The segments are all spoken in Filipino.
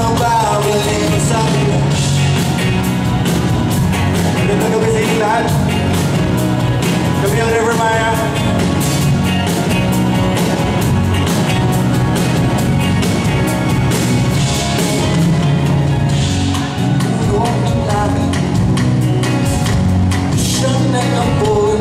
babalik sa akin. Magandang gabi sa inyong lahat. Kami ang River Maya. Puno ang langit, siyang nag-ampon.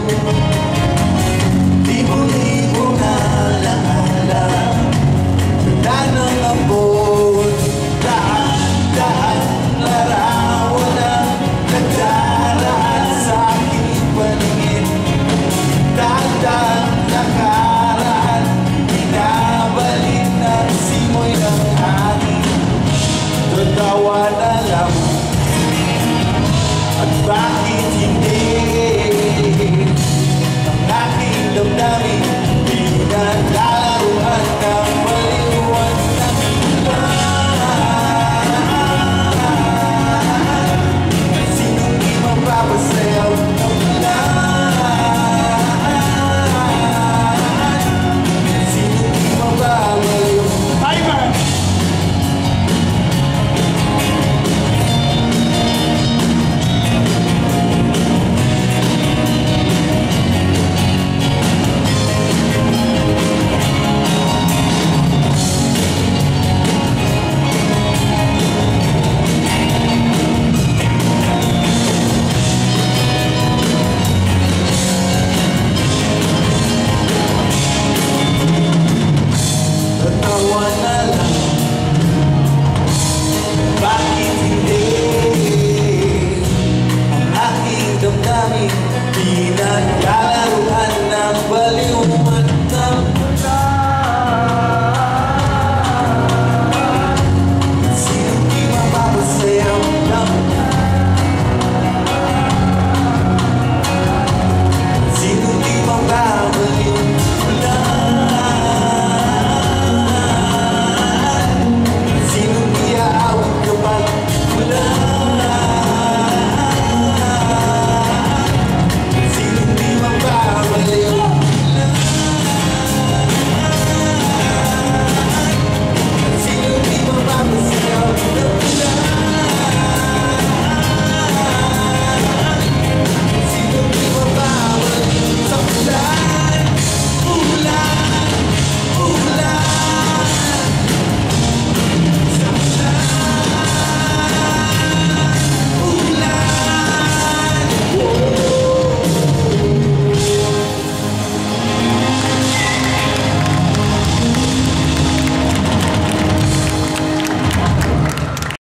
Libo-libo na alaala, tanda ng ambon. Daan-daan larawan ang nagdaraan sa aking paningin. Daan-daan nakaraan, binabalik ng simoy ng hangin. Tatawa na lang, at bakit hindi